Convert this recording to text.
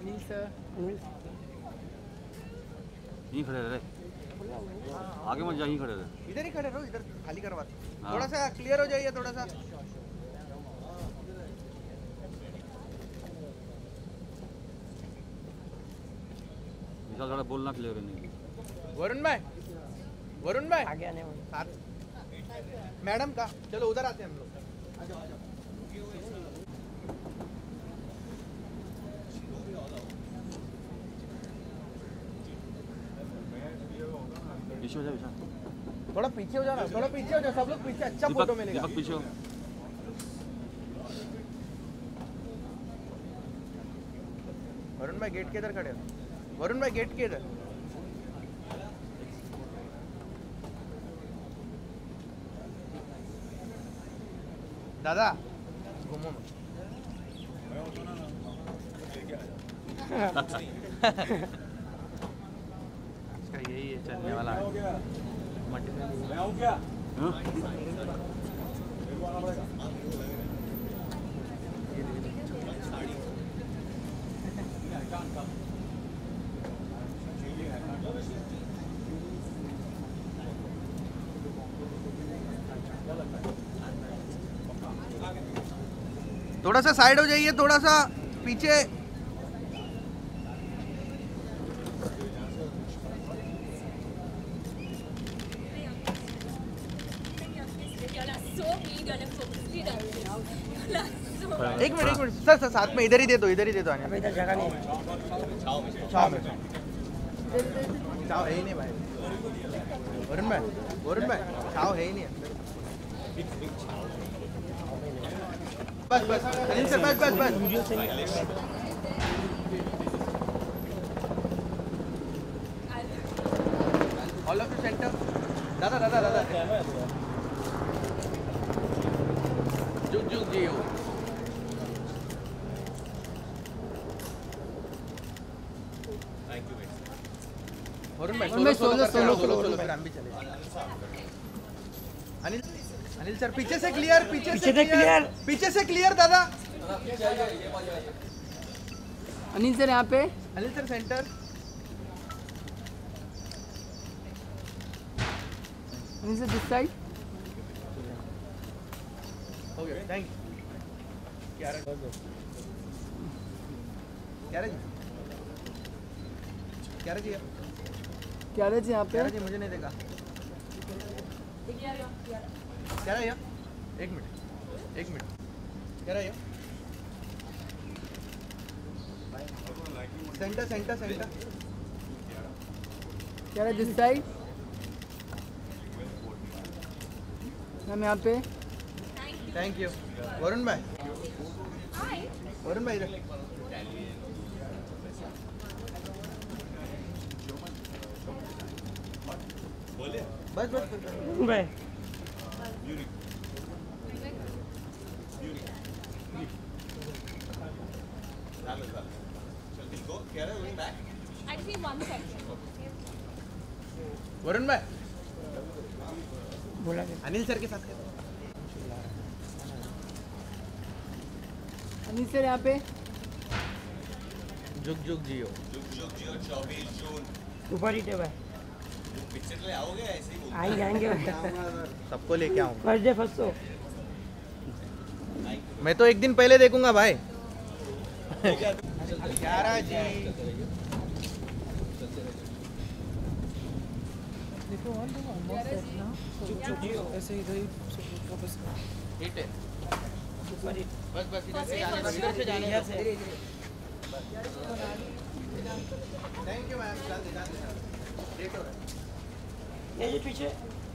जी sir. यहीं खड़े रहे, आगे मत जा, यहीं खड़े रहे। इधर ही खड़े रहो, इधर खाली करवा। थोड़ा सा क्लियर हो जाइए, थोड़ा सा। विशाल थोड़ा बोलना क्लियर करने की। वरुण भाई आगे आने वाले साथ मैडम का, चलो उधर आते हैं हम लोग। पीछे हो जा विशाल, थोड़ा पीछे हो जाना, थोड़ा पीछे हो जाओ, सब लोग पीछे, अच्छा फोटो मिलेगा। दीपक पीछे हो। वरुण भाई गेट के इधर खड़े हो, वरुण भाई गेट के इधर। दादा घूमो मत। इसका यही है चलने वाला मटेरियल। थोड़ा सा साइड हो जाइए, थोड़ा सा पीछे। एक मिनट सर साथ में इधर ही दे दो, इधर ही दे दो। अभी इधर जगह नहीं है। छाव है ही नहीं भाई। वरुण भाई छाव है ही नहीं। बस अनिल सर बस। All of you centre. दादा जुग जी हो। वरुण भाई सोलो फिर हम भी चले। अनिल सर पीछे से क्लियर, पीछे से क्लियर दादा। अनिल सर यहाँ पे, Anil sir centre. Anil sir this side. हो गया, थैंक यू। क्या रहे जी यहाँ पे? मुझे नहीं देखा। क्या रहा? एक मिनट क्या रहा? सेंटर क्या रहा दिस साइड? हम यहाँ पे। Thank you. वरुण भाई इधर। बस भाई वरुण भाई बोला अनिल सर के साथ। अनिल सर यहाँ पे। जुग जियो 24 जून ऊपर ही टेबल पिक्चर ले आओगे ऐसे ही आएंगे सबको लेके आऊँ। First day first show. मैं तो एक दिन पहले देखूंगा भाई। 11 जी देखो ऐसे इधर ही वापस हिट है। बस इधर से जाने थैंक यू मैम। लेट हो रहा है। ये पीछे